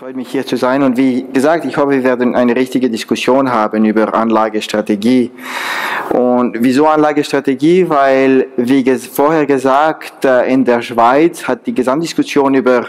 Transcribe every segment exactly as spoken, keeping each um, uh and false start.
freut mich, hier zu sein. Und wie gesagt, ich hoffe, wir werden eine richtige Diskussion haben über Anlagestrategie. Und wieso Anlagestrategie? Weil, wie vorher gesagt, in der Schweiz hat die Gesamtdiskussion über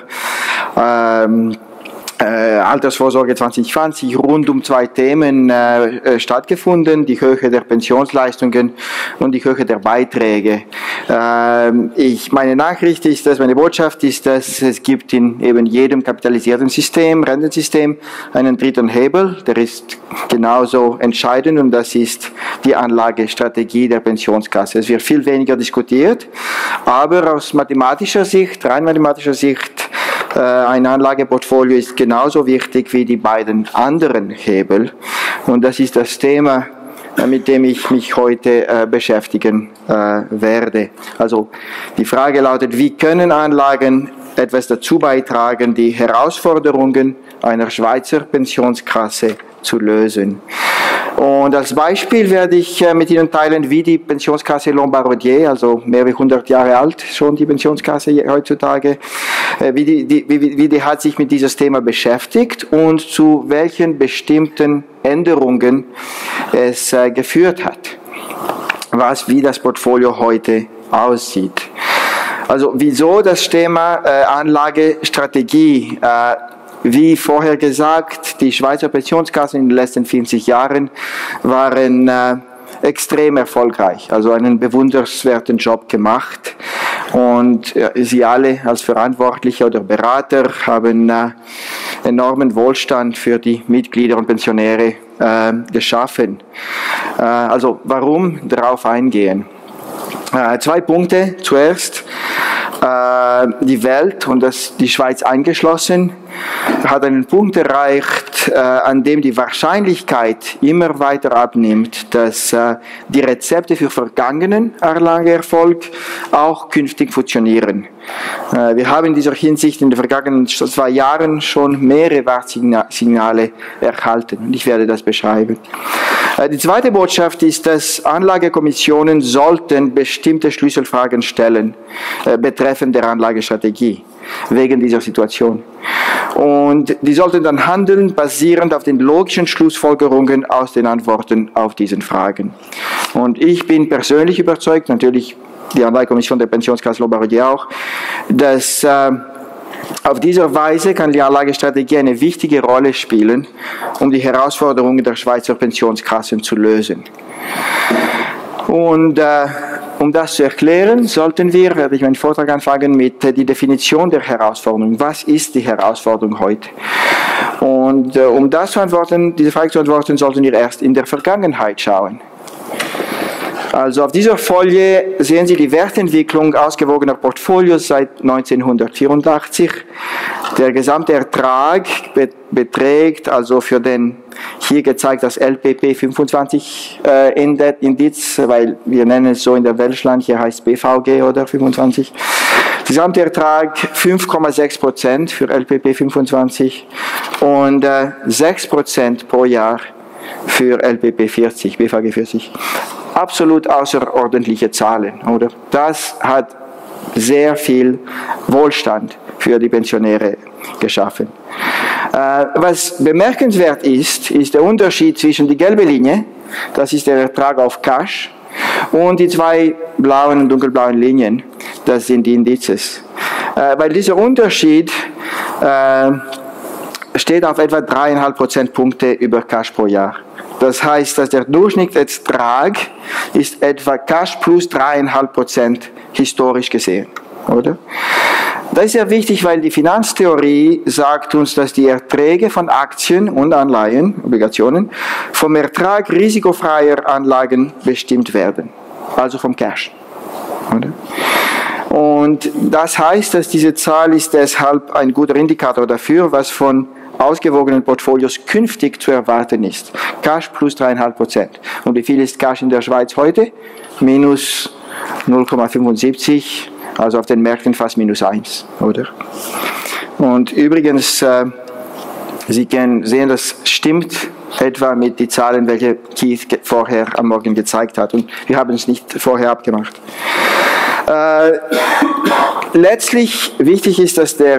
ähm, Äh, Altersvorsorge zwanzig zwanzig rund um zwei Themen äh, stattgefunden, die Höhe der Pensionsleistungen und die Höhe der Beiträge. Ähm, ich, meine Nachricht ist, dass meine Botschaft ist, dass es gibt in eben jedem kapitalisierten System, Rentensystem, einen dritten Hebel, der ist genauso entscheidend, und das ist die Anlagestrategie der Pensionskasse. Es wird viel weniger diskutiert, aber aus mathematischer Sicht, rein mathematischer Sicht, ein Anlageportfolio ist genauso wichtig wie die beiden anderen Hebel, und das ist das Thema, mit dem ich mich heute äh, beschäftigen äh, werde. Also die Frage lautet, wie können Anlagen etwas dazu beitragen, die Herausforderungen einer Schweizer Pensionskasse zu lösen. Und als Beispiel werde ich äh, mit Ihnen teilen, wie die Pensionskasse Lombardier, also mehr als hundert Jahre alt schon die Pensionskasse heutzutage, äh, wie, die, die, wie, wie die hat sich mit dieses Thema beschäftigt und zu welchen bestimmten Änderungen es äh, geführt hat, was wie das Portfolio heute aussieht. Also wieso das Thema äh, Anlagestrategie? Äh, Wie vorher gesagt, die Schweizer Pensionskassen in den letzten vierzig Jahren waren äh, extrem erfolgreich, also einen bewundernswerten Job gemacht. Und äh, Sie alle als Verantwortliche oder Berater haben äh, enormen Wohlstand für die Mitglieder und Pensionäre äh, geschaffen. Äh, also warum darauf eingehen? Äh, zwei Punkte. Zuerst, äh, die Welt, und das die Schweiz eingeschlossen, hat einen Punkt erreicht, äh, an dem die Wahrscheinlichkeit immer weiter abnimmt, dass äh, die Rezepte für vergangenen Anlageerfolg auch künftig funktionieren. Äh, wir haben in dieser Hinsicht in den vergangenen zwei Jahren schon mehrere Warnsignale erhalten, und ich werde das beschreiben. Äh, die zweite Botschaft ist, dass Anlagekommissionen sollten bestimmte Schlüsselfragen stellen, äh, betreffend der Anlagestrategie, wegen dieser Situation. Und die sollten dann handeln, basierend auf den logischen Schlussfolgerungen aus den Antworten auf diese Fragen. Und ich bin persönlich überzeugt, natürlich die Anlagekommission der Pensionskasse Lombardier auch, dass äh, auf diese Weise kann die Anlagestrategie eine wichtige Rolle spielen, um die Herausforderungen der Schweizer Pensionskassen zu lösen. Und äh, um das zu erklären, sollten wir, werde ich meinen Vortrag anfangen mit äh, der Definition der Herausforderung. Was ist die Herausforderung heute? Und äh, um das zu antworten, diese Frage zu antworten, sollten wir erst in der Vergangenheit schauen. Also auf dieser Folie sehen Sie die Wertentwicklung ausgewogener Portfolios seit neunzehnhundertvierundachtzig. Der gesamte Ertrag beträgt also für den hier gezeigt das L P P fünfundzwanzig äh, Indiz, weil wir nennen es so in der Welschland, hier heißt B V G oder fünfundzwanzig. Gesamter Ertrag fünf Komma sechs Prozent für L P P fünfundzwanzig und äh, sechs Prozent pro Jahr für L P P vierzig, B V G vierzig. Absolut außerordentliche Zahlen, oder? Das hat sehr viel Wohlstand für die Pensionäre geschaffen. Äh, was bemerkenswert ist, ist der Unterschied zwischen die gelbe Linie, das ist der Ertrag auf Cash, und die zwei blauen und dunkelblauen Linien, das sind die Indizes. Äh, weil dieser Unterschied äh, steht auf etwa dreieinhalb Prozentpunkte über Cash pro Jahr. Das heißt, dass der Durchschnittsertrag ist etwa Cash plus dreieinhalb Prozent historisch gesehen, oder? Das ist sehr wichtig, weil die Finanztheorie sagt uns, dass die Erträge von Aktien und Anleihen, Obligationen, vom Ertrag risikofreier Anlagen bestimmt werden, also vom Cash, oder? Und das heißt, dass diese Zahl ist deshalb ein guter Indikator dafür, was von ausgewogenen Portfolios künftig zu erwarten ist. Cash plus dreieinhalb Prozent. Und wie viel ist Cash in der Schweiz heute? Minus null Komma fünfundsiebzig, also auf den Märkten fast minus eins, oder? Und übrigens, äh, Sie können sehen, das stimmt etwa mit den Zahlen, welche Keith vorher am Morgen gezeigt hat. Und wir haben es nicht vorher abgemacht. Äh, letztlich wichtig ist, dass der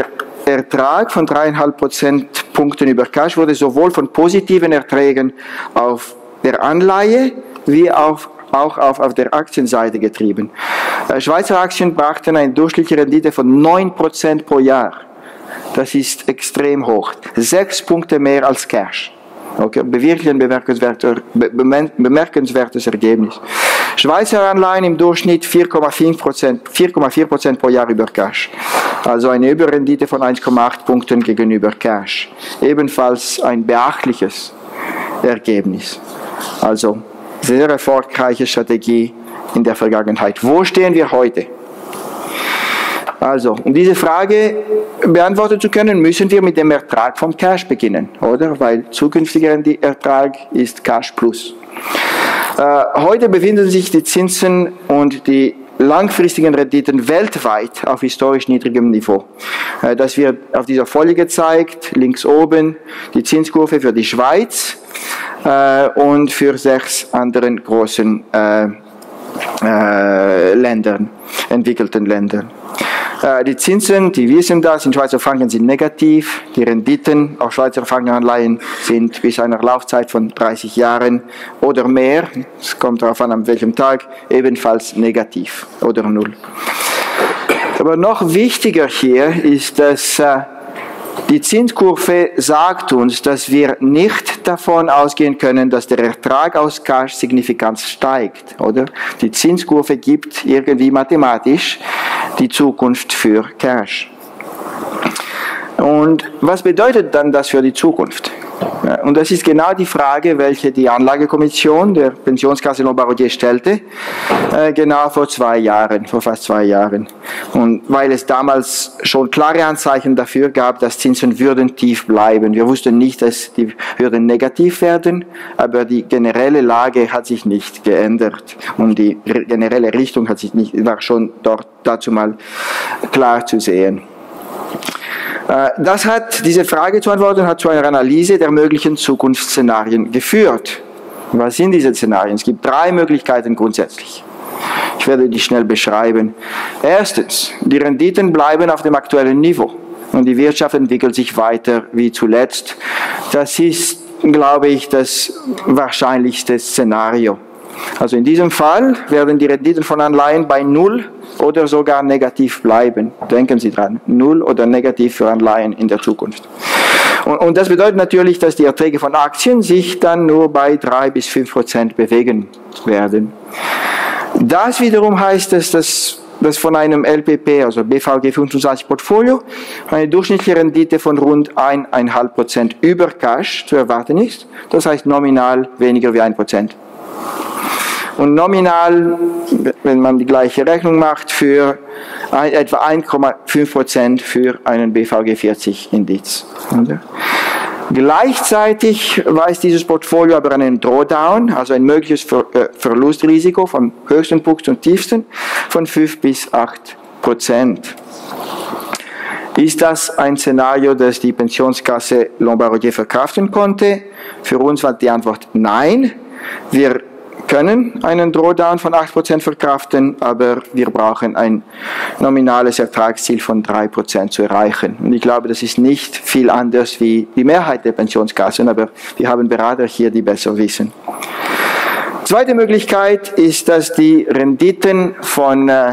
Ertrag von dreieinhalb Prozentpunkten über Cash wurde sowohl von positiven Erträgen auf der Anleihe wie auch, auch auf, auf der Aktienseite getrieben. Äh, Schweizer Aktien brachten eine durchschnittliche Rendite von neun Prozent pro Jahr. Das ist extrem hoch. Sechs Punkte mehr als Cash. Okay, wirklich ein bemerkenswerter, bemerkenswertes Ergebnis. Schweizer Anleihen im Durchschnitt vier Komma vier Prozent pro Jahr über Cash. Also eine Überrendite von eins Komma acht Punkten gegenüber Cash. Ebenfalls ein beachtliches Ergebnis. Also sehr erfolgreiche Strategie in der Vergangenheit. Wo stehen wir heute? Also, um diese Frage beantworten zu können, müssen wir mit dem Ertrag vom Cash beginnen, oder? Weil zukünftiger Ertrag ist Cash plus. Äh, heute befinden sich die Zinsen und die langfristigen Renditen weltweit auf historisch niedrigem Niveau. Äh, das wird auf dieser Folie gezeigt, links oben die Zinskurve für die Schweiz äh, und für sechs anderen großen äh, äh, Ländern, entwickelten Ländern. Die Zinsen, die wissen das, in Schweizer Franken sind negativ. Die Renditen auf Schweizer Frankenanleihen sind bis einer Laufzeit von dreißig Jahren oder mehr, es kommt darauf an, an welchem Tag, ebenfalls negativ oder null. Aber noch wichtiger hier ist, dass äh, die Zinskurve sagt uns, dass wir nicht davon ausgehen können, dass der Ertrag aus Cash signifikant steigt, oder? Die Zinskurve gibt irgendwie mathematisch die Zukunft für Cash. Und was bedeutet dann das für die Zukunft? Und das ist genau die Frage, welche die Anlagekommission der Pensionskasse Lombardier stellte, äh, genau vor zwei Jahren, vor fast zwei Jahren. Und weil es damals schon klare Anzeichen dafür gab, dass Zinsen würden tief bleiben. Wir wussten nicht, dass die würden negativ werden, aber die generelle Lage hat sich nicht geändert und die generelle Richtung hat sich nicht, war schon dort dazu mal klar zu sehen. Das hat, diese Frage zu antworten, hat zu einer Analyse der möglichen Zukunftsszenarien geführt. Was sind diese Szenarien? Es gibt drei Möglichkeiten grundsätzlich. Ich werde die schnell beschreiben. Erstens, die Renditen bleiben auf dem aktuellen Niveau und die Wirtschaft entwickelt sich weiter wie zuletzt. Das ist, glaube ich, das wahrscheinlichste Szenario. Also in diesem Fall werden die Renditen von Anleihen bei Null oder sogar negativ bleiben. Denken Sie dran, Null oder negativ für Anleihen in der Zukunft. Und, und das bedeutet natürlich, dass die Erträge von Aktien sich dann nur bei drei bis fünf Prozent bewegen werden. Das wiederum heißt, dass das dass von einem L P P, also B V G fünfundzwanzig Portfolio, eine durchschnittliche Rendite von rund eins Komma fünf Prozent über Cash zu erwarten ist. Das heißt nominal weniger wie ein Prozent. Und nominal, wenn man die gleiche Rechnung macht, für ein, etwa eins Komma fünf Prozent für einen B V G vierzig Indiz. Gleichzeitig weist dieses Portfolio aber einen Drawdown, also ein mögliches Ver, äh, Verlustrisiko vom höchsten Punkt zum tiefsten von fünf bis acht Prozent. Ist das ein Szenario, das die Pensionskasse Lombardier verkraften konnte? Für uns war die Antwort nein. Wir können einen Drawdown von acht Prozent verkraften, aber wir brauchen ein nominales Ertragsziel von drei Prozent zu erreichen. Und ich glaube, das ist nicht viel anders wie die Mehrheit der Pensionskassen, aber wir haben Berater hier, die besser wissen. Zweite Möglichkeit ist, dass die Renditen von äh,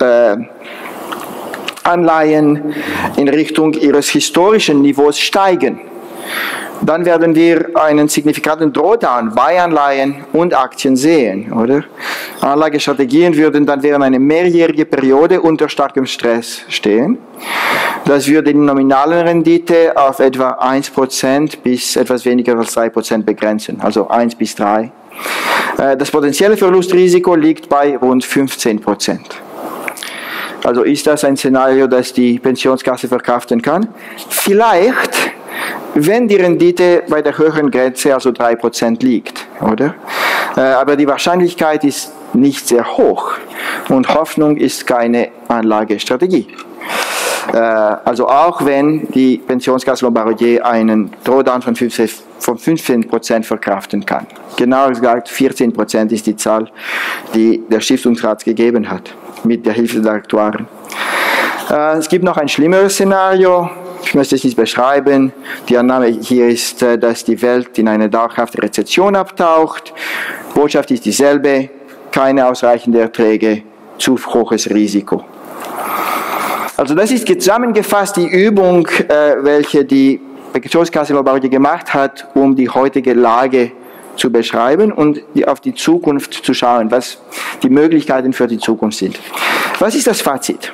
Anleihen in Richtung ihres historischen Niveaus steigen. Dann werden wir einen signifikanten Drawdown bei Anleihen und Aktien sehen, oder? Anlagestrategien würden dann während einer mehrjährigen Periode unter starkem Stress stehen. Das würde die nominale Rendite auf etwa eins Prozent bis etwas weniger als drei Prozent begrenzen, also eins bis drei. Das potenzielle Verlustrisiko liegt bei rund fünfzehn Prozent. Also ist das ein Szenario, das die Pensionskasse verkraften kann? Vielleicht, wenn die Rendite bei der höheren Grenze, also drei Prozent liegt, oder? Aber die Wahrscheinlichkeit ist nicht sehr hoch und Hoffnung ist keine Anlagestrategie. Also auch wenn die Pensionskasse Lombardier einen Drawdown von fünfzehn Prozent verkraften kann. Genauer gesagt, vierzehn Prozent ist die Zahl, die der Stiftungsrat gegeben hat, mit der Hilfe der Aktuaren. Es gibt noch ein schlimmeres Szenario Ich möchte es nicht beschreiben. Die Annahme hier ist, dass die Welt in eine dauerhafte Rezession abtaucht. Botschaft ist dieselbe, keine ausreichenden Erträge, zu hohes Risiko. Also das ist zusammengefasst die Übung, welche die Pensionskasse Lombardi gemacht hat, um die heutige Lage zu beschreiben und auf die Zukunft zu schauen, was die Möglichkeiten für die Zukunft sind. Was ist das Fazit?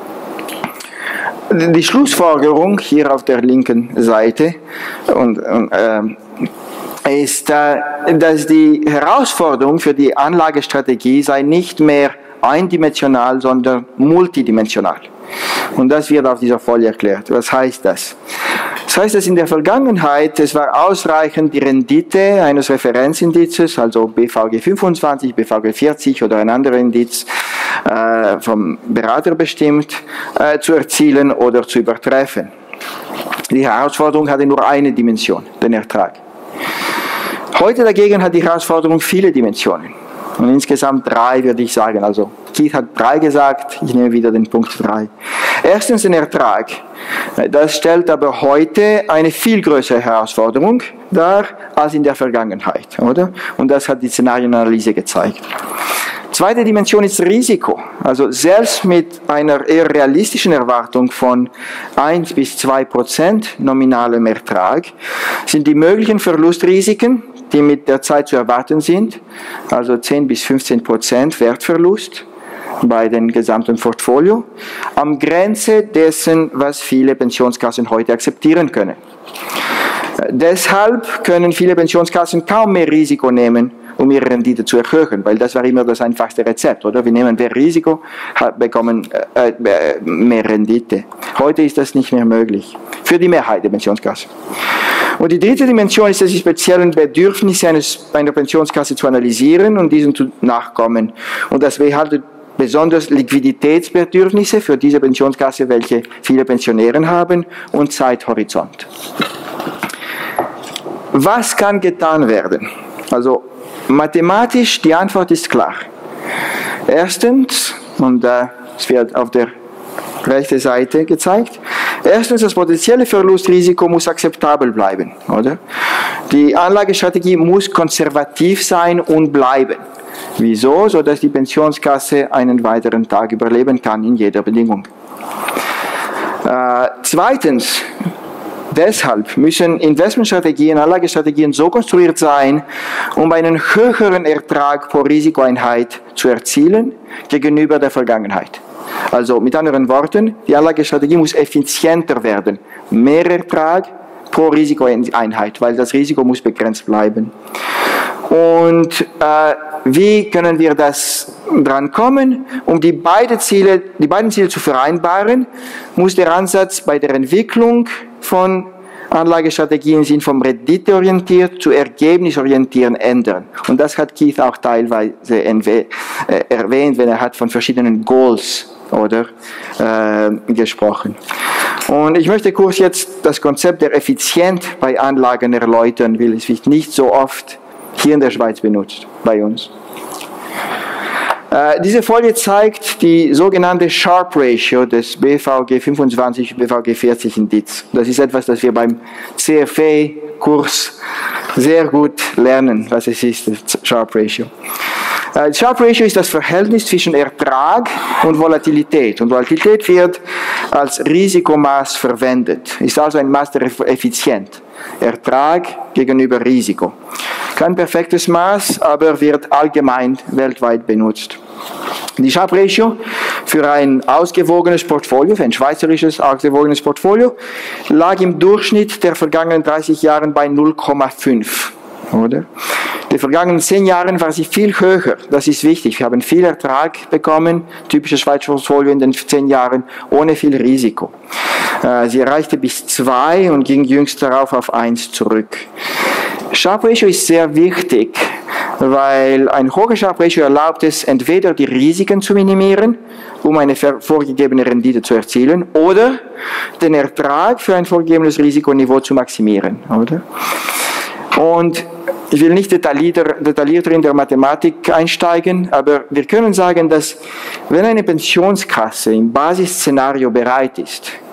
Die Schlussfolgerung hier auf der linken Seite und, und, äh, ist, äh, dass die Herausforderung für die Anlagestrategie sei nicht mehr eindimensional, sondern multidimensional. Und das wird auf dieser Folie erklärt. Was heißt das? Das heißt, dass in der Vergangenheit es war ausreichend, die Rendite eines Referenzindizes, also B V G fünfundzwanzig, B V G vierzig oder ein anderer Indiz äh, vom Berater bestimmt, äh, zu erzielen oder zu übertreffen. Die Herausforderung hatte nur eine Dimension, den Ertrag. Heute dagegen hat die Herausforderung viele Dimensionen. Und insgesamt drei, würde ich sagen. Also Keith hat drei gesagt, ich nehme wieder den Punkt drei. Erstens den Ertrag. Das stellt aber heute eine viel größere Herausforderung dar als in der Vergangenheit, oder? Und das hat die Szenarienanalyse gezeigt. Zweite Dimension ist Risiko. Also selbst mit einer eher realistischen Erwartung von eins bis zwei Prozent nominalem Ertrag sind die möglichen Verlustrisiken, die mit der Zeit zu erwarten sind, also zehn bis fünfzehn Prozent Wertverlust bei dem gesamten Portfolio, am Grenze dessen, was viele Pensionskassen heute akzeptieren können. Deshalb können viele Pensionskassen kaum mehr Risiko nehmen, um ihre Rendite zu erhöhen, weil das war immer das einfachste Rezept, oder? Wir nehmen mehr Risiko, bekommen äh, mehr Rendite. Heute ist das nicht mehr möglich, für die Mehrheit der Pensionskassen. Und die dritte Dimension ist, dass die speziellen Bedürfnisse eines, einer Pensionskasse zu analysieren und diesen zu nachkommen. Und das beinhaltet besonders Liquiditätsbedürfnisse für diese Pensionskasse, welche viele Pensionäre haben, und Zeithorizont. Was kann getan werden? Also mathematisch, die Antwort ist klar. Erstens, und äh, es wird auf der rechten Seite gezeigt, erstens, das potenzielle Verlustrisiko muss akzeptabel bleiben, oder? Die Anlagestrategie muss konservativ sein und bleiben. Wieso? So dass die Pensionskasse einen weiteren Tag überleben kann in jeder Bedingung. Äh, zweitens, deshalb müssen Investmentstrategien, Anlagestrategien so konstruiert sein, um einen höheren Ertrag pro Risikoeinheit zu erzielen gegenüber der Vergangenheit. Also mit anderen Worten, die Anlagestrategie muss effizienter werden. Mehr Ertrag pro Risikoeinheit, weil das Risiko muss begrenzt bleiben. Und äh, wie können wir das dran kommen? Um die, beide Ziele, die beiden Ziele zu vereinbaren, muss der Ansatz bei der Entwicklung von Anlagestrategien sind vom renditeorientiert zu ergebnisorientiert ändern. Und das hat Keith auch teilweise erwähnt, wenn er hat von verschiedenen Goals oder äh, gesprochen. Und ich möchte kurz jetzt das Konzept der Effizienz bei Anlagen erläutern, weil es wird nicht so oft hier in der Schweiz benutzt, bei uns. Äh, diese Folie zeigt die sogenannte Sharpe Ratio des B V G fünfundzwanzig und B V G vierzig Indiz. Das ist etwas, das wir beim C F A-Kurs sehr gut lernen, was es ist, das Sharpe Ratio. Äh, Sharpe Ratio ist das Verhältnis zwischen Ertrag und Volatilität. Und Volatilität wird als Risikomaß verwendet, ist also ein Maß der Effizienz. Ertrag gegenüber Risiko. Kein perfektes Maß, aber wird allgemein weltweit benutzt. Die Sharpe Ratio für ein ausgewogenes Portfolio, für ein schweizerisches ausgewogenes Portfolio, lag im Durchschnitt der vergangenen dreißig Jahre bei null Komma fünf. Oder? Die vergangenen zehn Jahre war sie viel höher. Das ist wichtig. Wir haben viel Ertrag bekommen, typisches Schweizer Portfolio in den zehn Jahren, ohne viel Risiko. Sie erreichte bis zwei und ging jüngst darauf auf eins zurück. Sharpe Ratio ist sehr wichtig, weil ein hoher Sharpe Ratio erlaubt es, entweder die Risiken zu minimieren, um eine vorgegebene Rendite zu erzielen, oder den Ertrag für ein vorgegebenes Risikoniveau zu maximieren. Oder? Und ich will nicht detaillierter, detaillierter in der Mathematik einsteigen, aber wir können sagen, dass wenn eine Pensionskasse im Basisszenario bereit ist,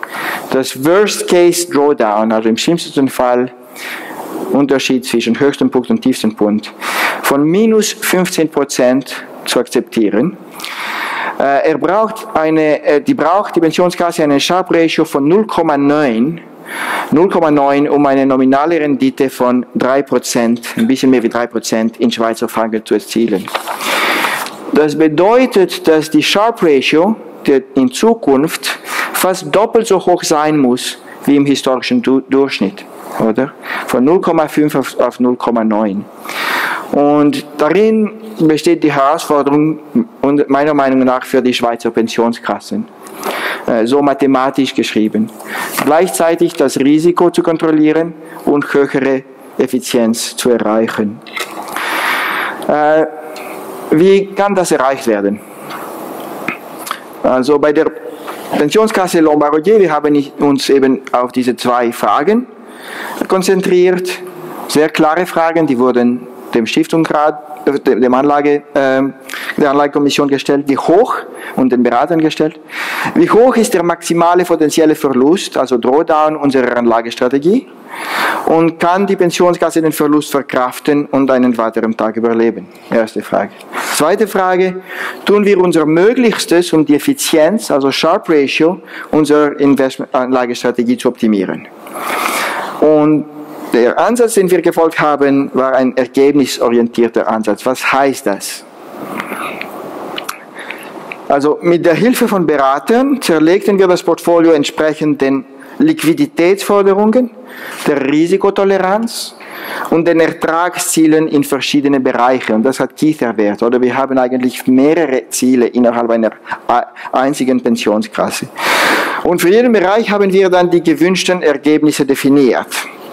Das Worst-Case Drawdown, also im schlimmsten Fall Unterschied zwischen höchsten Punkt und tiefsten Punkt, von minus fünfzehn Prozent zu akzeptieren. Äh, er braucht eine, äh, die braucht die Pensionskasse eine Sharpe Ratio von null Komma neun, null Komma neun, um eine nominale Rendite von drei Prozent, ein bisschen mehr wie drei Prozent in Schweizer Franken zu erzielen. Das bedeutet, dass die Sharpe Ratio in Zukunft fast doppelt so hoch sein muss wie im historischen du Durchschnitt, oder? Von null Komma fünf auf, auf null Komma neun. Und darin besteht die Herausforderung, und meiner Meinung nach, für die Schweizer Pensionskassen. So mathematisch geschrieben. Gleichzeitig das Risiko zu kontrollieren und höhere Effizienz zu erreichen. Wie kann das erreicht werden? Also bei der Pensionskasse Lombard-Odier, wir haben uns eben auf diese zwei Fragen konzentriert. Sehr klare Fragen, die wurden dem Stiftungsrat, dem Anlage, äh, der Anlagekommission gestellt, wie hoch, und den Beratern gestellt, wie hoch ist der maximale potenzielle Verlust, also Drawdown unserer Anlagestrategie, und kann die Pensionskasse den Verlust verkraften und einen weiteren Tag überleben? Erste Frage. Zweite Frage, tun wir unser Möglichstes, um die Effizienz, also Sharpe Ratio, unserer Investmentanlagestrategie zu optimieren? Und der Ansatz, den wir gefolgt haben, war ein ergebnisorientierter Ansatz. Was heißt das? Also mit der Hilfe von Beratern zerlegten wir das Portfolio entsprechend den Liquiditätsforderungen, der Risikotoleranz und den Ertragszielen in verschiedene Bereiche. Und das hat Keith erwähnt. Oder wir haben eigentlich mehrere Ziele innerhalb einer einzigen Pensionskasse. Und für jeden Bereich haben wir dann die gewünschten Ergebnisse definiert.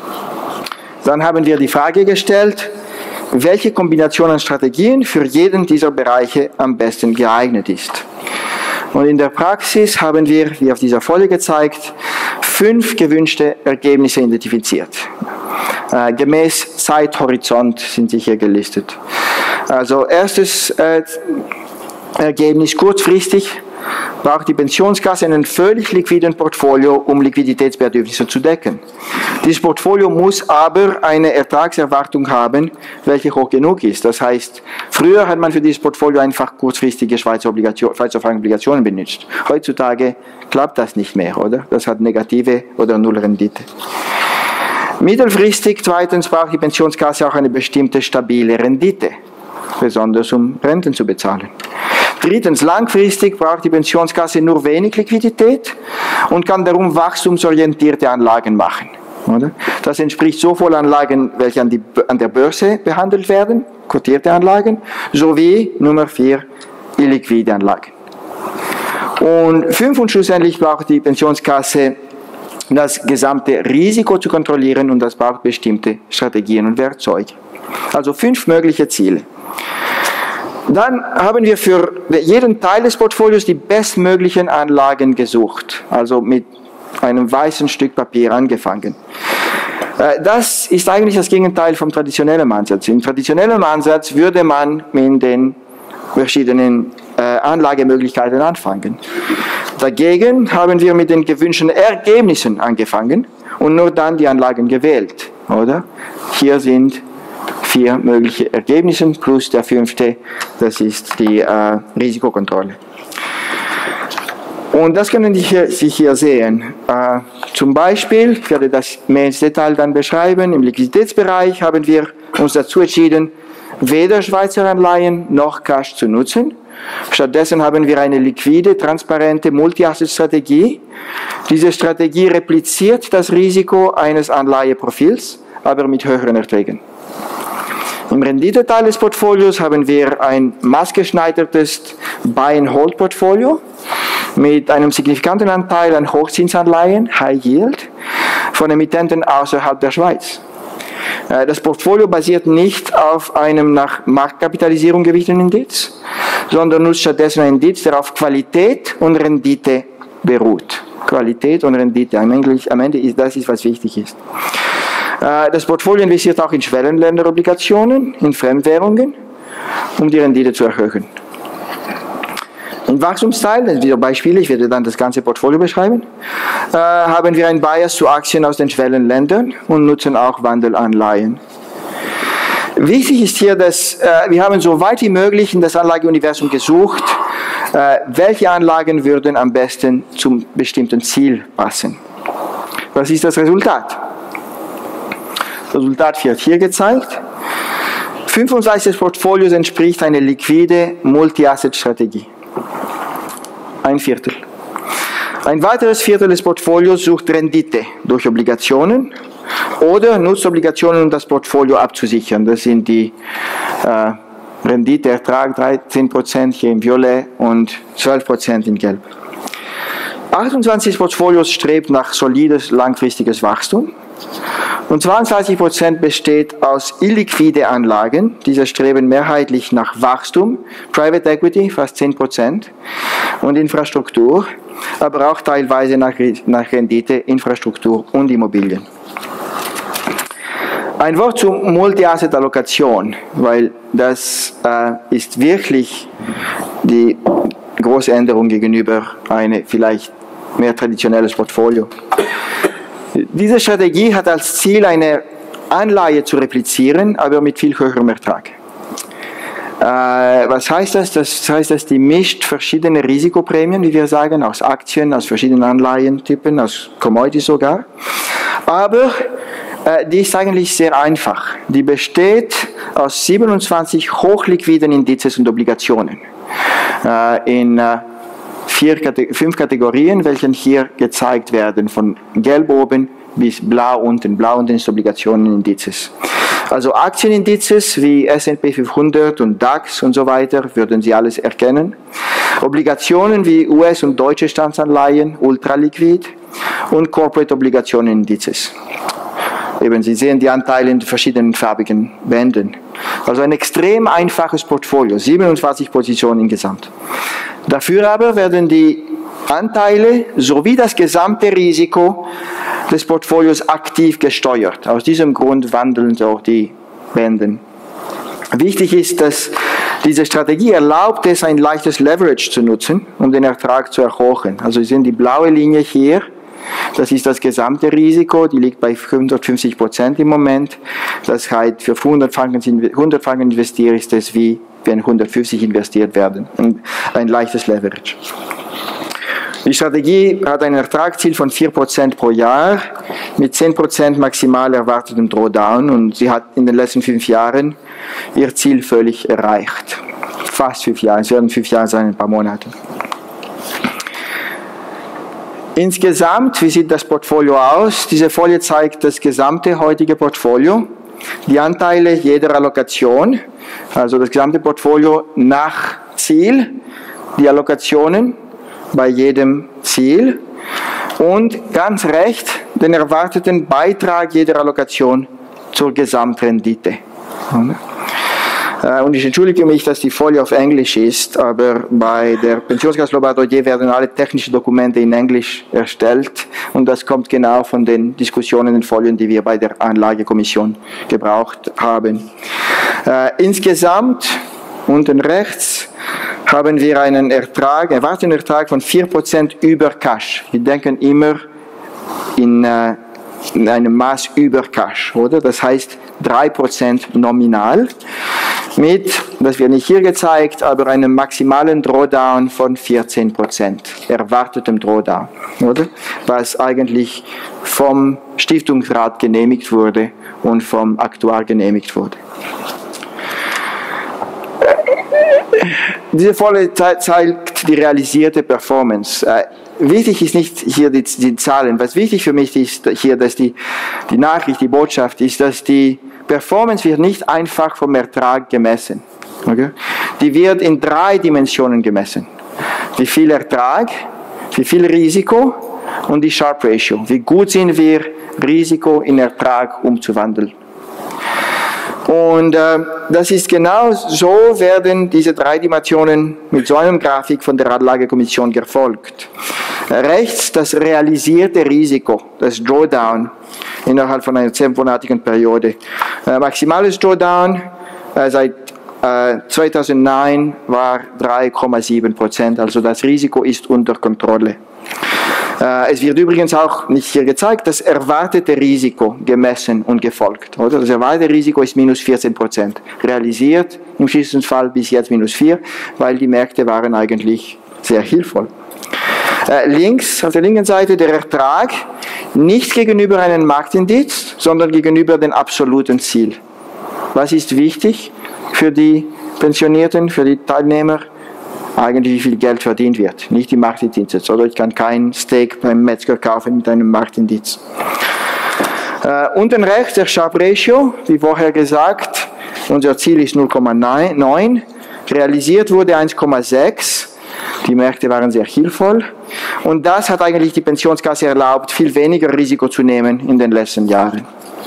Dann haben wir die Frage gestellt, welche Kombination an Strategien für jeden dieser Bereiche am besten geeignet ist. Und in der Praxis haben wir, wie auf dieser Folie gezeigt, fünf gewünschte Ergebnisse identifiziert. Äh, gemäß Zeithorizont sind sie hier gelistet. Also erstes äh, Ergebnis, kurzfristig braucht die Pensionskasse einen völlig liquiden Portfolio, um Liquiditätsbedürfnisse zu decken. Dieses Portfolio muss aber eine Ertragserwartung haben, welche hoch genug ist. Das heißt, früher hat man für dieses Portfolio einfach kurzfristige Schweizer, Obligation, Schweizer Franken-Obligationen benutzt. Heutzutage klappt das nicht mehr, oder? Das hat negative oder Nullrendite. Mittelfristig, zweitens, braucht die Pensionskasse auch eine bestimmte stabile Rendite, besonders um Renten zu bezahlen. Drittens, langfristig braucht die Pensionskasse nur wenig Liquidität und kann darum wachstumsorientierte Anlagen machen. Oder? Das entspricht sowohl Anlagen, welche an, die, an der Börse behandelt werden, kotierte Anlagen, sowie Nummer vier, illiquide Anlagen. Und fünf und schlussendlich braucht die Pensionskasse das gesamte Risiko zu kontrollieren, und das braucht bestimmte Strategien und Werkzeuge. Also fünf mögliche Ziele. Dann haben wir für jeden Teil des Portfolios die bestmöglichen Anlagen gesucht, also mit einem weißen Stück Papier angefangen. Das ist eigentlich das Gegenteil vom traditionellen Ansatz. Im traditionellen Ansatz würde man mit den verschiedenen Anlagemöglichkeiten anfangen. Dagegen haben wir mit den gewünschten Ergebnissen angefangen und nur dann die Anlagen gewählt, oder? Hier sind vier mögliche Ergebnisse plus der fünfte, das ist die äh, Risikokontrolle. Und das können Sie hier, Sie hier sehen. Äh, zum Beispiel, ich werde das mehr ins Detail dann beschreiben, im Liquiditätsbereich haben wir uns dazu entschieden, weder Schweizer Anleihen noch Cash zu nutzen. Stattdessen haben wir eine liquide, transparente Multi-Asset-Strategie. Diese Strategie repliziert das Risiko eines Anleiheprofils, aber mit höheren Erträgen. Im Renditeteil des Portfolios haben wir ein maßgeschneidertes Buy-and-Hold-Portfolio mit einem signifikanten Anteil an Hochzinsanleihen, High Yield, von Emittenten außerhalb der Schweiz. Das Portfolio basiert nicht auf einem nach Marktkapitalisierung gewichteten Indiz, sondern nutzt stattdessen einen Indiz, der auf Qualität und Rendite beruht. Qualität und Rendite, am Ende ist das, ist, was wichtig ist. Das Portfolio investiert auch in Schwellenländerobligationen, in Fremdwährungen, um die Rendite zu erhöhen. Im Wachstumsteil, das sind wieder Beispiele, ich werde dann das ganze Portfolio beschreiben, äh, haben wir einen Bias zu Aktien aus den Schwellenländern und nutzen auch Wandelanleihen. Wichtig ist hier, dass äh, wir haben so weit wie möglich in das Anlageuniversum gesucht, äh, welche Anlagen würden am besten zum bestimmten Ziel passen. Was ist das Resultat? Das Resultat wird hier gezeigt. fünfundzwanzig Portfolios entspricht einer liquide Multi-Asset-Strategie. Ein Viertel. Ein weiteres Viertel des Portfolios sucht Rendite durch Obligationen oder nutzt Obligationen, um das Portfolio abzusichern. Das sind die äh, Rendite, Ertrag dreizehn Prozent hier im Violett und zwölf Prozent in Gelb. achtundzwanzig Portfolios strebt nach solides, langfristiges Wachstum und zweiundzwanzig Prozent besteht aus illiquide Anlagen. Diese streben mehrheitlich nach Wachstum, Private Equity fast zehn Prozent und Infrastruktur, aber auch teilweise nach, nach Rendite, Infrastruktur und Immobilien. Ein Wort zur Multi-Asset-Allokation, weil das äh, ist wirklich die große Änderung gegenüber einem vielleicht mehr traditionelles Portfolio. Diese Strategie hat als Ziel, eine Anleihe zu replizieren, aber mit viel höherem Ertrag. Äh, was heißt das? Das heißt, dass die mischt verschiedene Risikoprämien, wie wir sagen, aus Aktien, aus verschiedenen Anleihentypen, aus Commodities sogar. Aber äh, die ist eigentlich sehr einfach. Die besteht aus siebenundzwanzig hochliquiden Indizes und Obligationen. Äh, in äh, Vier, fünf Kategorien, welche hier gezeigt werden, von gelb oben bis blau unten. Blau unten ist Obligationenindizes. Also Aktienindizes wie S und P fünfhundert und DAX und so weiter, würden Sie alles erkennen. Obligationen wie U S- und deutsche Staatsanleihen, ultraliquid. Und Corporate-Obligationenindizes. Eben, Sie sehen die Anteile in verschiedenen farbigen Bänden. Also ein extrem einfaches Portfolio, siebenundzwanzig Positionen insgesamt. Dafür aber werden die Anteile sowie das gesamte Risiko des Portfolios aktiv gesteuert. Aus diesem Grund wandeln auch die Bänden. Wichtig ist, dass diese Strategie erlaubt es, ein leichtes Leverage zu nutzen, um den Ertrag zu erhöhen. Also Sie sehen die blaue Linie hier. Das ist das gesamte Risiko, die liegt bei hundertfünfzig Prozent im Moment. Das heißt, für hundert Franken investiere ist es wie wenn hundertfünfzig investiert werden. Und ein leichtes Leverage. Die Strategie hat ein Ertragsziel von vier Prozent pro Jahr mit zehn Prozent maximal erwartetem Drawdown und sie hat in den letzten fünf Jahren ihr Ziel völlig erreicht. Fast fünf Jahre, es werden fünf Jahre sein, ein paar Monate. Insgesamt, wie sieht das Portfolio aus? Diese Folie zeigt das gesamte heutige Portfolio, die Anteile jeder Allokation, also das gesamte Portfolio nach Ziel, die Allokationen bei jedem Ziel und ganz rechts den erwarteten Beitrag jeder Allokation zur Gesamtrendite. Und ich entschuldige mich, dass die Folie auf Englisch ist, aber bei der Pensionskasse Lombardodier werden alle technischen Dokumente in Englisch erstellt und das kommt genau von den Diskussionen in Folien, die wir bei der Anlagekommission gebraucht haben. Äh, insgesamt, unten rechts, haben wir einen Ertrag, erwarteten Ertrag von vier Prozent über Cash. Wir denken immer in, äh, in einem Maß über Cash, oder? Das heißt drei Prozent nominal. Mit, das wird nicht hier gezeigt, aber einem maximalen Drawdown von vierzehn Prozent, erwartetem Drawdown, oder? Was eigentlich vom Stiftungsrat genehmigt wurde und vom Aktuar genehmigt wurde. Diese Folie zeigt die realisierte Performance. Wichtig ist nicht hier die, die Zahlen, was wichtig für mich ist hier, dass die, die Nachricht, die Botschaft ist, dass die Performance wird nicht einfach vom Ertrag gemessen. Okay? Die wird in drei Dimensionen gemessen. Wie viel Ertrag, wie viel Risiko und die Sharpe Ratio. Wie gut sind wir, Risiko in Ertrag umzuwandeln. Und äh, das ist genau so, werden diese drei Dimensionen mit so einem Grafik von der Anlagekommission gefolgt. Rechts das realisierte Risiko, das Drawdown innerhalb von einer zehnmonatigen Periode. Äh, maximales Drawdown äh, seit äh, zweitausendneun war drei Komma sieben Prozent, also das Risiko ist unter Kontrolle. Äh, es wird übrigens auch nicht hier gezeigt, das erwartete Risiko gemessen und gefolgt. Oder? Das erwartete Risiko ist minus vierzehn Prozent. Realisiert im schlimmsten Fall bis jetzt minus vier, weil die Märkte waren eigentlich sehr hilfreich. Äh, links, auf der linken Seite der Ertrag, nicht gegenüber einem Marktindiz, sondern gegenüber dem absoluten Ziel. Was ist wichtig für die Pensionierten, für die Teilnehmer? Eigentlich wie viel Geld verdient wird, nicht die Marktindiz. Oder ich kann kein Steak beim Metzger kaufen mit einem Marktindiz. Äh, unten rechts der Sharpe Ratio, wie vorher gesagt, unser Ziel ist null Komma neun, realisiert wurde eins Komma sechs, die Märkte waren sehr hilfreich und das hat eigentlich die Pensionskasse erlaubt, viel weniger Risiko zu nehmen in den letzten Jahren.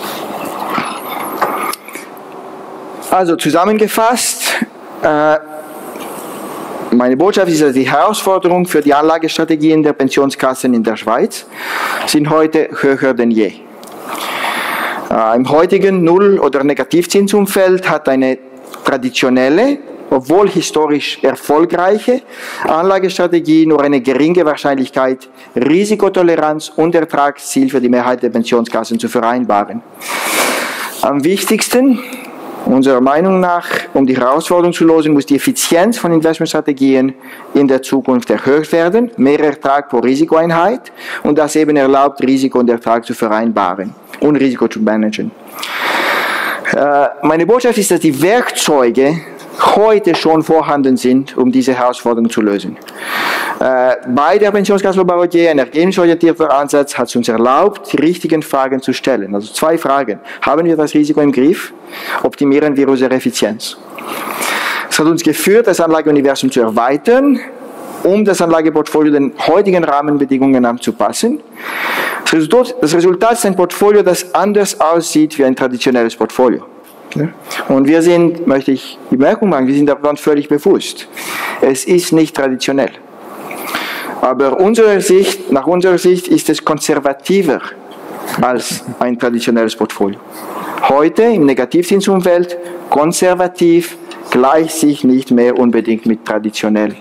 Also zusammengefasst, äh, meine Botschaft ist, dass die Herausforderungen für die Anlagestrategien der Pensionskassen in der Schweiz sind heute höher denn je. Äh, Im heutigen Null- oder Negativzinsumfeld hat eine traditionelle, obwohl historisch erfolgreiche Anlagestrategie nur eine geringe Wahrscheinlichkeit, Risikotoleranz und Ertragsziel für die Mehrheit der Pensionskassen zu vereinbaren. Am wichtigsten, unserer Meinung nach, um die Herausforderung zu lösen, muss die Effizienz von Investmentstrategien in der Zukunft erhöht werden, mehr Ertrag pro Risikoeinheit und das eben erlaubt, Risiko und Ertrag zu vereinbaren und Risiko zu managen. Äh, meine Botschaft ist, dass die Werkzeuge heute schon vorhanden sind, um diese Herausforderung zu lösen. Äh, bei der Pensionskasse Lombardie, ein ergebnisorientierter Ansatz hat es uns erlaubt, die richtigen Fragen zu stellen. Also zwei Fragen. Haben wir das Risiko im Griff? Optimieren wir unsere Effizienz? Es hat uns geführt, das Anlageuniversum zu erweitern, um das Anlageportfolio den heutigen Rahmenbedingungen anzupassen. Das Resultat, das Resultat ist ein Portfolio, das anders aussieht wie ein traditionelles Portfolio. Und wir sind, möchte ich die Bemerkung machen, wir sind davon völlig bewusst. Es ist nicht traditionell. Aber unserer Sicht, nach unserer Sicht ist es konservativer als ein traditionelles Portfolio. Heute im Negativzinsumfeld konservativ gleicht sich nicht mehr unbedingt mit traditionell.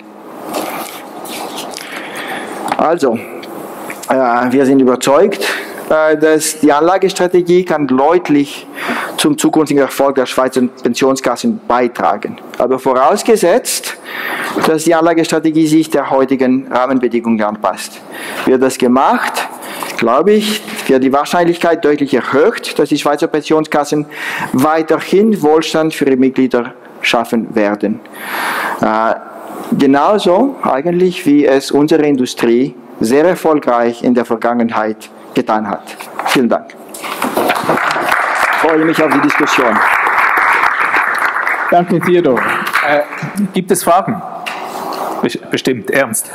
Also, äh, wir sind überzeugt, äh, dass die Anlagestrategie kann deutlich zum zukünftigen Erfolg der Schweizer Pensionskassen beitragen. Aber vorausgesetzt, dass die Anlagestrategie sich der heutigen Rahmenbedingungen anpasst. Wird das gemacht, glaube ich, wird die Wahrscheinlichkeit deutlich erhöht, dass die Schweizer Pensionskassen weiterhin Wohlstand für ihre Mitglieder schaffen werden. Äh, genauso eigentlich, wie es unsere Industrie sehr erfolgreich in der Vergangenheit getan hat. Vielen Dank. Ich freue mich auf die Diskussion. Danke, Theodor. Äh, gibt es Fragen? Bestimmt, Ernst.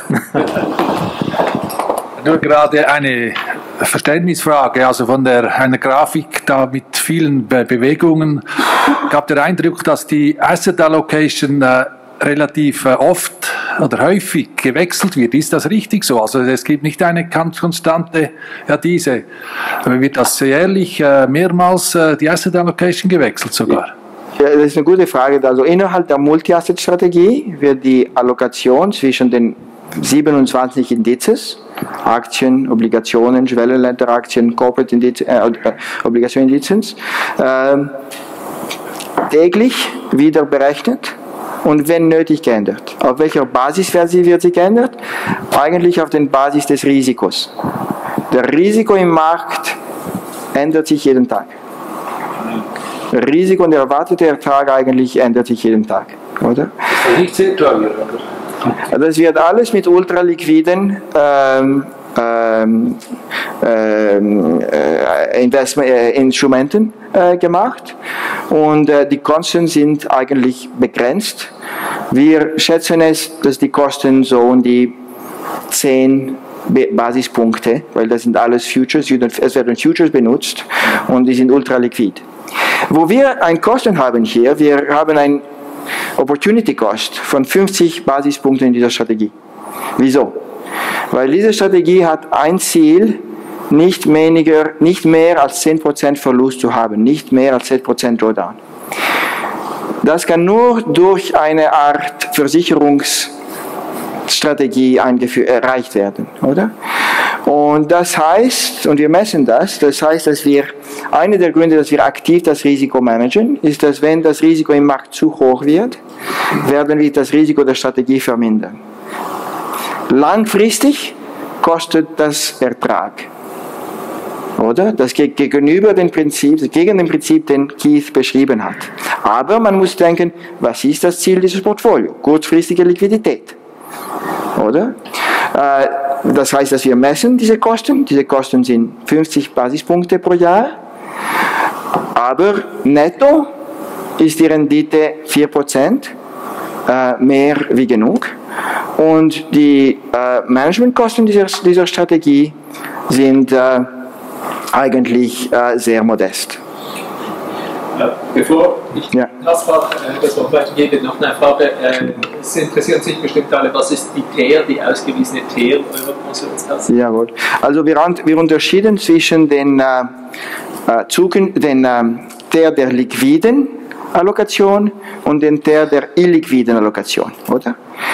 Nur gerade eine Verständnisfrage, also von der, einer Grafik da mit vielen Be Bewegungen, gab der Eindruck, dass die Asset Allocation äh, relativ äh, oft oder häufig gewechselt wird. Ist das richtig so? Also es gibt nicht eine ganz konstante, ja diese, wird das jährlich äh, mehrmals äh, die Asset Allocation gewechselt sogar? Ja, das ist eine gute Frage. Also innerhalb der Multi-Asset-Strategie wird die Allokation zwischen den siebenundzwanzig Indizes, Aktien, Obligationen, Schwellenländeraktien, Corporate Indiz, äh, Obligationindizes, äh, täglich wieder berechnet und wenn nötig geändert. Auf welcher Basis wird sie, wird sie geändert? Eigentlich auf der Basis des Risikos. Der Risiko im Markt ändert sich jeden Tag. Risiko und der erwartete Ertrag eigentlich ändert sich jeden Tag, oder? Nicht sehr teuer, oder? Das wird alles mit ultraliquiden ähm, ähm, ähm, äh, Investment, äh, Instrumenten äh, gemacht und äh, die Kosten sind eigentlich begrenzt. Wir schätzen es, dass die Kosten so um die zehn Basispunkte, weil das sind alles Futures, es werden Futures benutzt und die sind ultraliquid. Wo wir ein Kosten haben hier, wir haben ein Opportunity Cost von fünfzig Basispunkten in dieser Strategie. Wieso? Weil diese Strategie hat ein Ziel, nicht, weniger, nicht mehr als zehn Prozent Verlust zu haben, nicht mehr als zehn Prozent Drawdown. Das kann nur durch eine Art Versicherungsstrategie erreicht werden, oder? Und das heißt, und wir messen das, das heißt, dass wir, einer der Gründe, dass wir aktiv das Risiko managen, ist, dass wenn das Risiko im Markt zu hoch wird, werden wir das Risiko der Strategie vermindern. Langfristig kostet das Ertrag. Oder? Das geht gegenüber dem Prinzip, gegen dem Prinzip, den Keith beschrieben hat. Aber man muss denken, was ist das Ziel dieses Portfolio? Kurzfristige Liquidität. Oder? Das heißt, dass wir messen diese Kosten. Diese Kosten sind fünfzig Basispunkte pro Jahr. Aber netto ist die Rendite vier Prozent, mehr wie genug. Und die Managementkosten dieser, dieser Strategie sind eigentlich äh, sehr modest. Ja, bevor ich ja. das, äh, das Wort weitergebe, noch eine Frage. Äh, es interessieren sich bestimmt alle, was ist die T E R, die ausgewiesene T E R eurer Pensionskasse? Jawohl. Also wir, wir unterschieden zwischen den, äh, den äh, T E R der liquiden Allokation und den T E R der illiquiden Allokation, oder?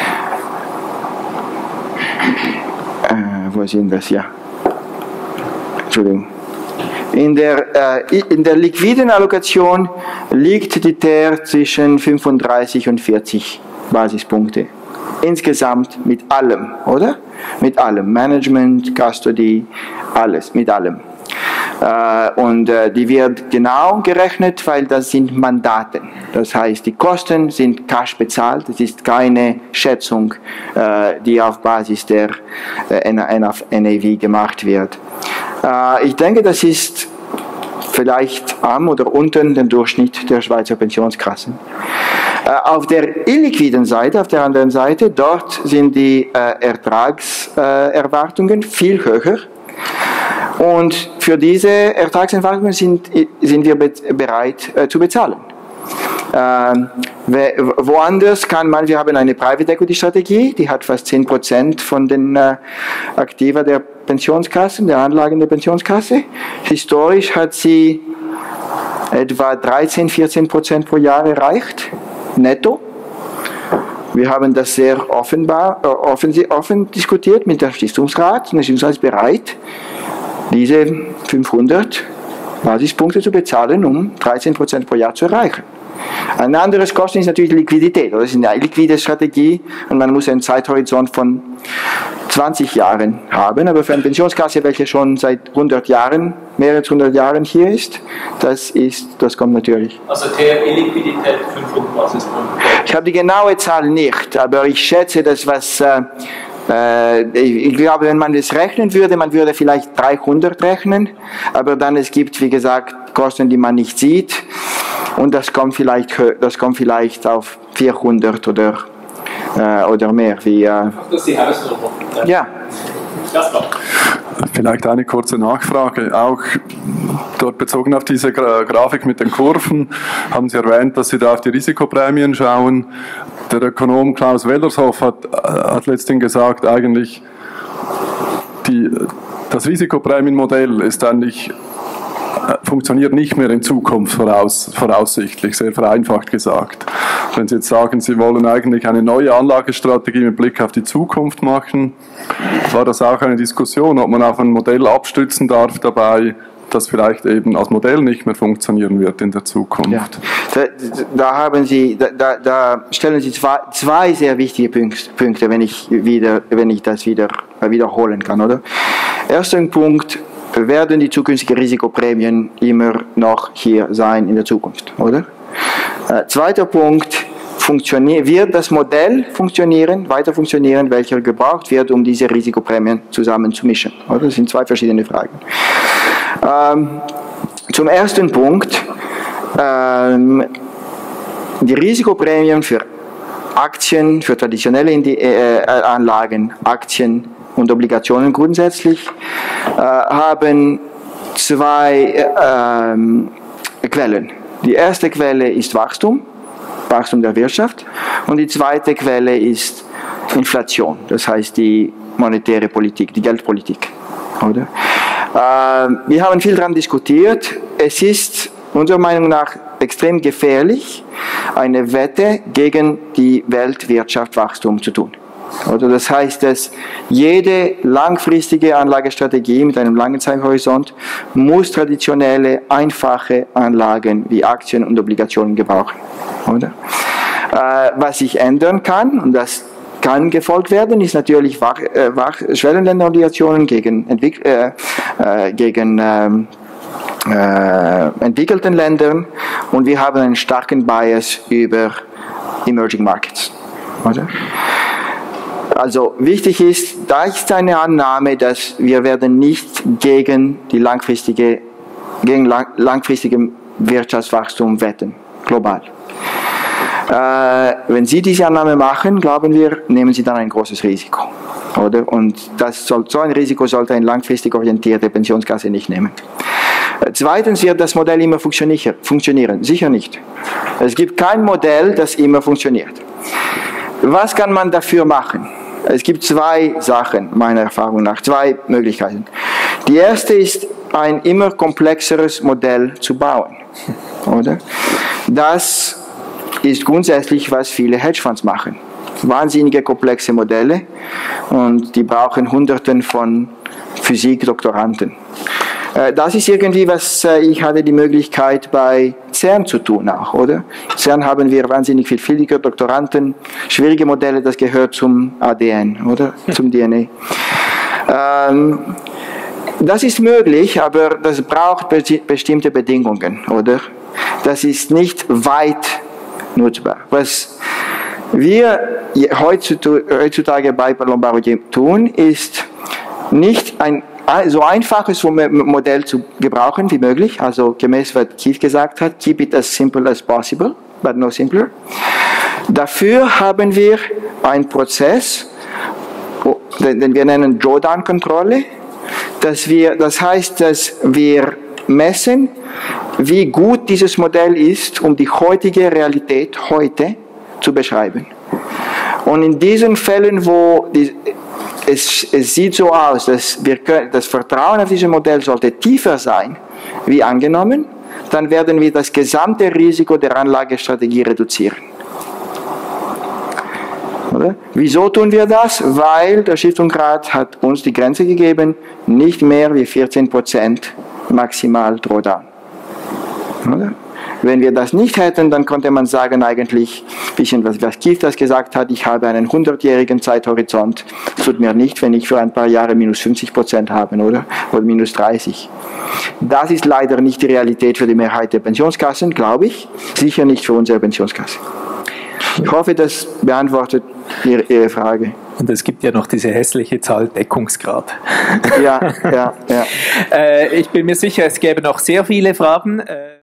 Äh, wo sind das? Ja. Entschuldigung. In der, äh, in der liquiden Allokation liegt die T E R zwischen fünfunddreißig und vierzig Basispunkte. Insgesamt mit allem, oder? Mit allem. Management, Custody, alles, mit allem. Äh, und äh, die wird genau gerechnet, weil das sind Mandaten. Das heißt, die Kosten sind cash bezahlt. Es ist keine Schätzung, äh, die auf Basis der äh, N A V gemacht wird. Ich denke, das ist vielleicht am oder unten dem Durchschnitt der Schweizer Pensionskassen. Auf der illiquiden Seite, auf der anderen Seite, dort sind die Ertragserwartungen viel höher. Und für diese Ertragserwartungen sind, sind wir bereit zu bezahlen. Ähm, woanders kann man, wir haben eine Private Equity Strategie, die hat fast zehn Prozent von den äh, Aktiva der Pensionskassen, der Anlagen der Pensionskasse. Historisch hat sie etwa dreizehn, vierzehn Prozent pro Jahr erreicht, netto. Wir haben das sehr offenbar, äh, offen, offen diskutiert mit dem Stiftungsrat. Der Stiftungsrat ist bereit, diese fünfhundert Basispunkte zu bezahlen, um dreizehn Prozent pro Jahr zu erreichen. Ein anderes Kosten ist natürlich Liquidität. Das ist eine liquide Strategie und man muss einen Zeithorizont von zwanzig Jahren haben. Aber für eine Pensionskasse, welche schon seit hundert Jahren, mehr als hundert Jahren hier ist, das, ist, das kommt natürlich. Also T E R Illiquidität fünfhundert Basispunkte. Ich habe die genaue Zahl nicht, aber ich schätze, dass was... Äh, Ich glaube, wenn man das rechnen würde, man würde vielleicht dreihundert rechnen, aber dann es gibt, wie gesagt, Kosten, die man nicht sieht und das kommt vielleicht, das kommt vielleicht auf vierhundert oder, äh, oder mehr. Wie, äh, das ist die Hausnummer. Ja. Das war. Vielleicht eine kurze Nachfrage, auch dort bezogen auf diese Grafik mit den Kurven, haben Sie erwähnt, dass Sie da auf die Risikoprämien schauen. Der Ökonom Klaus Wellershoff hat, hat letztens gesagt, eigentlich die, das Risikoprämienmodell ist eigentlich, funktioniert nicht mehr in Zukunft voraus, voraussichtlich, sehr vereinfacht gesagt. Wenn Sie jetzt sagen, Sie wollen eigentlich eine neue Anlagestrategie mit Blick auf die Zukunft machen, war das auch eine Diskussion, ob man auf ein Modell abstützen darf dabei, das vielleicht eben als Modell nicht mehr funktionieren wird in der Zukunft. Ja, da, da, haben Sie, da, da stellen Sie zwei, zwei sehr wichtige Punkte, wenn ich, wieder, wenn ich das wieder wiederholen kann, oder? Erster Punkt, werden die zukünftigen Risikoprämien immer noch hier sein in der Zukunft, oder? Äh, zweiter Punkt, wird das Modell funktionieren, weiter funktionieren, welcher gebraucht wird, um diese Risikoprämien zusammen zu mischen, oder? Das sind zwei verschiedene Fragen. Ähm, zum ersten Punkt, ähm, die Risikoprämien für Aktien, für traditionelle äh, Anlagen, Aktien und Obligationen grundsätzlich äh, haben zwei äh, Quellen. Die erste Quelle ist Wachstum, Wachstum der Wirtschaft, und die zweite Quelle ist Inflation, das heißt die monetäre Politik, die Geldpolitik. Oder? Äh, wir haben viel daran diskutiert. Es ist unserer Meinung nach extrem gefährlich, eine Wette gegen die Weltwirtschaftswachstum zu tun. Oder das heißt, dass jede langfristige Anlagestrategie mit einem langen Zeithorizont muss traditionelle, einfache Anlagen wie Aktien und Obligationen gebrauchen. Oder? Äh, was sich ändern kann, und das kann gefolgt werden, ist natürlich Wach, äh, Wach, Schwellenländerobligationen gegen, Entwick äh, äh, gegen ähm, äh, entwickelten Ländern, und wir haben einen starken Bias über Emerging Markets. Oder? Also wichtig ist, da ist eine Annahme, dass wir werden nicht gegen die langfristige, gegen lang, langfristige Wirtschaftswachstum wetten, global. Äh, wenn Sie diese Annahme machen, glauben wir, nehmen Sie dann ein großes Risiko. Oder? Und das soll, so ein Risiko sollte eine langfristig orientierte Pensionskasse nicht nehmen. Äh, zweitens wird das Modell immer funktionieren. Sicher nicht. Es gibt kein Modell, das immer funktioniert. Was kann man dafür machen? Es gibt zwei Sachen, meiner Erfahrung nach, zwei Möglichkeiten. Die erste ist, ein immer komplexeres Modell zu bauen. Oder? Das ist grundsätzlich, was viele Hedgefonds machen. Wahnsinnige komplexe Modelle, und die brauchen Hunderten von Physikdoktoranden. Das ist irgendwie, was ich hatte die Möglichkeit bei CERN zu tun auch, oder? CERN haben wir wahnsinnig viel Physiker-Doktoranden, schwierige Modelle, das gehört zum A D N, oder? Zum D N A. Ähm, das ist möglich, aber das braucht bestimmte Bedingungen, oder? Das ist nicht weit nutzbar. Was wir heutzutage bei Lombardier tun, ist nicht ein so einfaches Modell zu gebrauchen wie möglich, also gemäß was Keith gesagt hat, keep it as simple as possible, but no simpler. Dafür haben wir einen Prozess, den wir nennen Drawdown-Kontrolle, dass wir, das heißt, dass wir messen, wie gut dieses Modell ist, um die heutige Realität heute zu beschreiben. Und in diesen Fällen, wo die, es, es sieht so aus, dass wir können, das Vertrauen auf dieses Modell sollte tiefer sein, wie angenommen, dann werden wir das gesamte Risiko der Anlagestrategie reduzieren. Oder? Wieso tun wir das? Weil der Stiftung-Rat hat uns die Grenze gegeben, nicht mehr wie vierzehn Prozent maximal Drawdown. Oder? Wenn wir das nicht hätten, dann konnte man sagen, eigentlich, ein bisschen was, was Keith das gesagt hat, ich habe einen hundertjährigen Zeithorizont, es tut mir nicht, wenn ich für ein paar Jahre minus fünfzig Prozent habe, oder? Oder minus dreißig. Das ist leider nicht die Realität für die Mehrheit der Pensionskassen, glaube ich, sicher nicht für unsere Pensionskasse. Ich hoffe, das beantwortet Ihre, Ihre Frage. Und es gibt ja noch diese hässliche Zahl Deckungsgrad. Ja, ja, ja. äh, ich bin mir sicher, es gäbe noch sehr viele Fragen. Äh